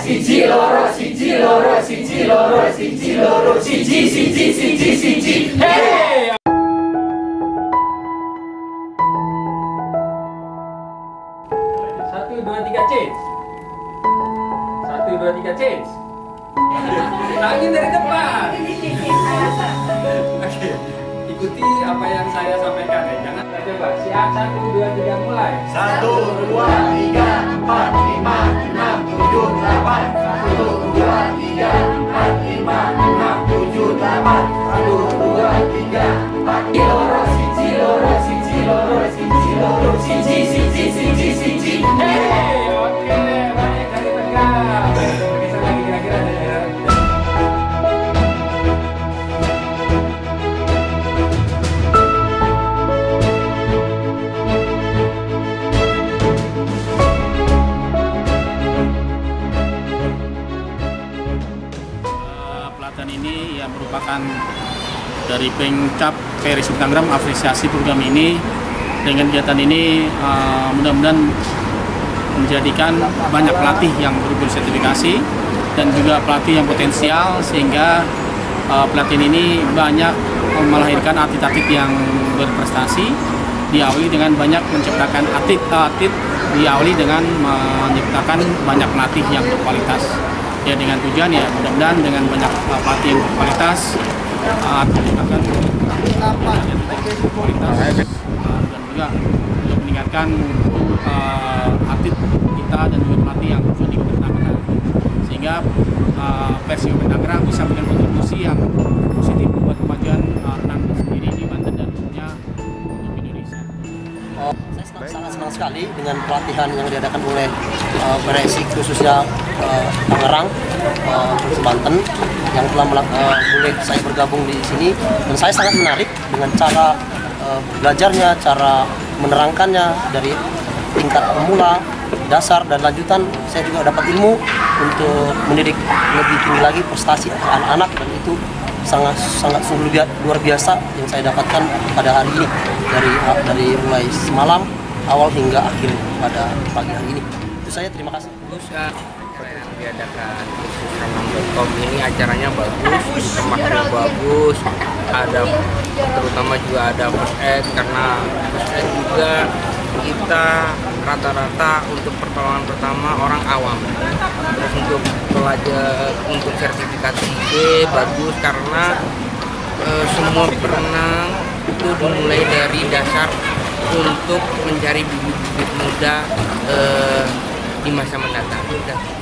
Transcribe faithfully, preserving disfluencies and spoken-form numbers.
siji loro siji loro siji loro siji loro siji siji siji siji hey. Satu dua tiga change. Satu dua tiga change. Lagi dari depan. Oke, ikuti apa yang saya sampaikan ya. Jangan coba. Siap, satu dua tiga mulai. Satu dua tiga empat lima enam tujuh delapan. Satu dua tiga empat lima enam tujuh delapan. Satu dua tiga empat loro siji loro siji loro siji loro siji siji siji siji hey. Oke, baik, dari tegak. Bergeser lagi kira-kira ya. Pelatihan ini yang merupakan dari Pemkab K R I Sumatera apresiasi program ini. Dengan kegiatan ini uh, mudah-mudahan menjadikan banyak pelatih yang bersertifikasi dan juga pelatih yang potensial, sehingga uh, pelatihan ini banyak melahirkan atlet-atlet yang berprestasi, diawali dengan banyak menciptakan atlet-atlet, diawali dengan menciptakan banyak pelatih yang berkualitas. Ya, dengan tujuan ya mudah-mudahan dengan banyak uh, pelatih yang berkualitas uh, akan berkualitas uh, dan juga untuk meningkatkan uh, atlet kita dan juga pelatih yang sudah dikembangkan, sehingga uh, Persib Tangerang bisa memberikan kontribusi yang positif buat kemajuan uh, renang sendiri di Banten dan tentunya untuk Indonesia. Oh, saya senang, sangat senang sekali dengan pelatihan yang diadakan oleh uh, P R S I khususnya uh, Tangerang, uh, Banten, yang telah uh, boleh saya bergabung di sini, dan saya sangat menarik dengan cara uh, belajarnya, cara menerangkannya dari tingkat pemula, dasar dan lanjutan. Saya juga dapat ilmu untuk mendidik lebih tinggi lagi prestasi anak-anak, dan itu sangat sangat sungguh luar biasa yang saya dapatkan pada hari ini, dari dari mulai semalam awal hingga akhir pada pagi hari ini. Itu saya, terima kasih. Acara yang diadakan khusus renang dot com ini acaranya bagus, tempatnya bagus, ada terutama juga ada first aid, karena first aid juga kita rata-rata untuk pertolongan pertama orang awam. Terus untuk pelajar untuk sertifikasi B bagus, karena e, semua perenang itu dimulai dari dasar untuk mencari bibit-bibit muda e, di masa mendatang.